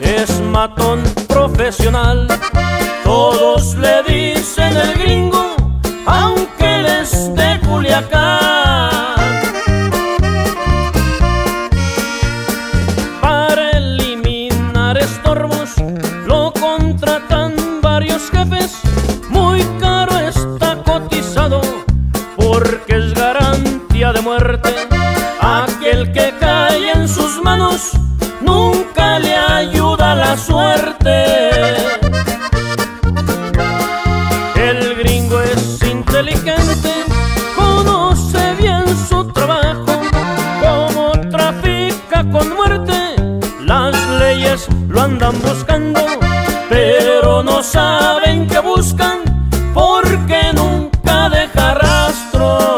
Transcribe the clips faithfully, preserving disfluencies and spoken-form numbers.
es matón profesional. Todos le dicen el gringo, aunque él es de Culiacán. Para eliminar estorbos lo contratan varios jefes. Muy caro está cotizado porque es garantía de muerte. Aquel que cae en sus manos nunca le ayuda la suerte. El gringo es inteligente, conoce bien su trabajo. Como trafica con muerte, las leyes lo andan buscando, pero no saben qué buscan porque nunca deja rastro.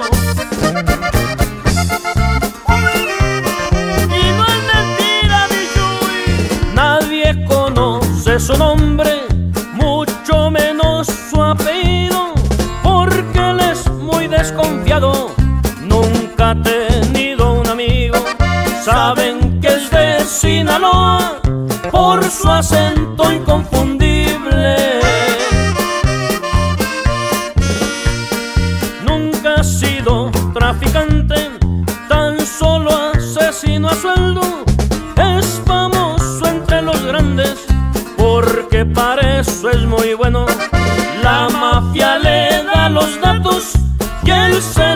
Su nombre, mucho menos su apellido, porque él es muy desconfiado, nunca ha tenido un amigo. Saben que es de Sinaloa por su acento inconfundible. Nunca ha sido traficante, tan solo asesino a sueldo. Es famoso entre los grandes porque para eso es muy bueno. La mafia le da los datos y él se